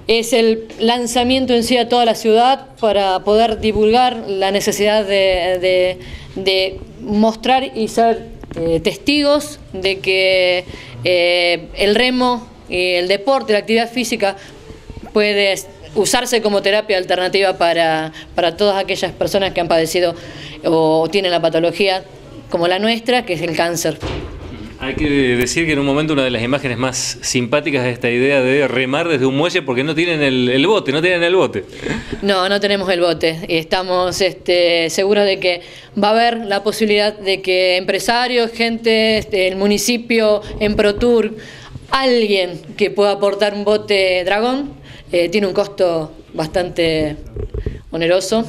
es el lanzamiento en sí a toda la ciudad para poder divulgar la necesidad de mostrar y ser testigos de que el remo, el deporte, la actividad física puede usarse como terapia alternativa para todas aquellas personas que han padecido o tienen la patología como la nuestra, que es el cáncer. Hay que decir que en un momento una de las imágenes más simpáticas es esta idea de remar desde un muelle porque no tienen el bote, no tienen el bote. No, no tenemos el bote y estamos seguros de que va a haber la posibilidad de que empresarios, gente, el municipio, en ProTour, alguien que pueda aportar un bote dragón, tiene un costo bastante oneroso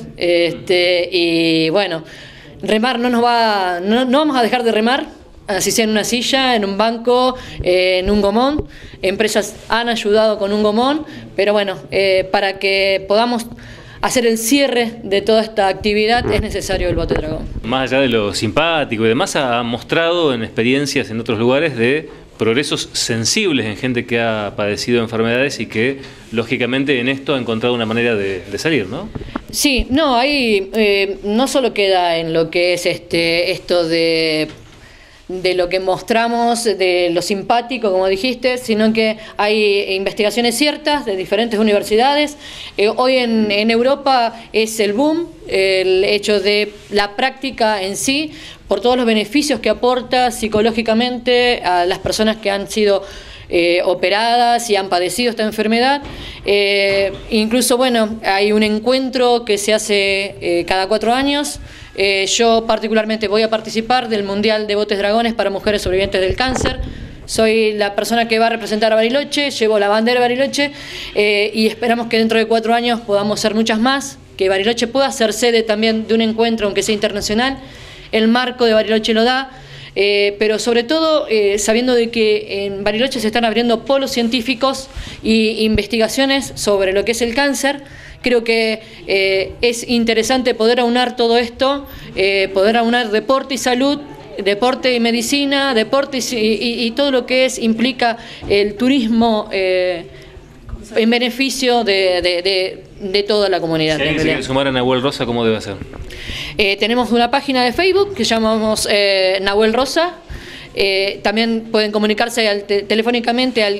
y bueno, remar no vamos a dejar de remar. Así sea en una silla, en un banco, en un gomón. Empresas han ayudado con un gomón, pero bueno, para que podamos hacer el cierre de toda esta actividad es necesario el bote dragón. Más allá de lo simpático y demás, ha mostrado en experiencias en otros lugares de progresos sensibles en gente que ha padecido enfermedades y que, lógicamente, en esto ha encontrado una manera de salir, ¿no? Sí, no, ahí no solo queda en lo que es esto de lo que mostramos, de lo simpático, como dijiste, sino que hay investigaciones ciertas de diferentes universidades. Hoy en Europa es el boom, el hecho de la práctica en sí, por todos los beneficios que aporta psicológicamente a las personas que han sido operadas y han padecido esta enfermedad. Incluso, bueno, hay un encuentro que se hace cada 4 años. Yo particularmente voy a participar del Mundial de Botes Dragones para Mujeres Sobrevivientes del Cáncer. Soy la persona que va a representar a Bariloche, llevo la bandera de Bariloche y esperamos que dentro de 4 años podamos ser muchas más, que Bariloche pueda ser sede también de un encuentro, aunque sea internacional. El marco de Bariloche lo da. Pero sobre todo sabiendo de que en Bariloche se están abriendo polos científicos e investigaciones sobre lo que es el cáncer. Creo que es interesante poder aunar todo esto, poder aunar deporte y salud, deporte y medicina, deporte y todo lo que implica el turismo en beneficio de toda la comunidad. Si alguien se quiere sumar a Nahuel Rosa, ¿cómo debe hacer? Tenemos una página de Facebook que llamamos Nahuel Rosa. También pueden comunicarse telefónicamente al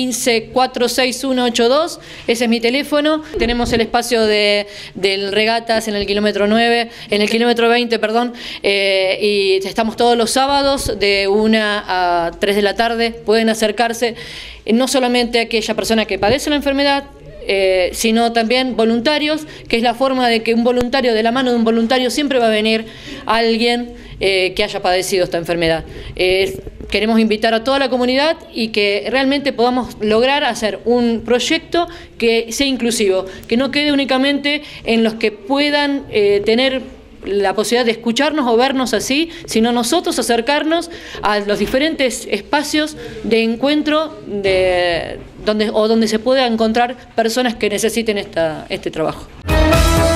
15-46182, ese es mi teléfono. Tenemos el espacio del regatas en el kilómetro 9, en el kilómetro 20, perdón, y estamos todos los sábados de 1 a 3 de la tarde. Pueden acercarse no solamente a aquella persona que padece la enfermedad, sino también voluntarios, que es la forma de que un voluntario, de la mano de un voluntario, siempre va a venir alguien que haya padecido esta enfermedad. Queremos invitar a toda la comunidad y que realmente podamos lograr hacer un proyecto que sea inclusivo, que no quede únicamente en los que puedan tener la posibilidad de escucharnos o vernos así, sino nosotros acercarnos a los diferentes espacios de encuentro donde se pueda encontrar personas que necesiten este trabajo.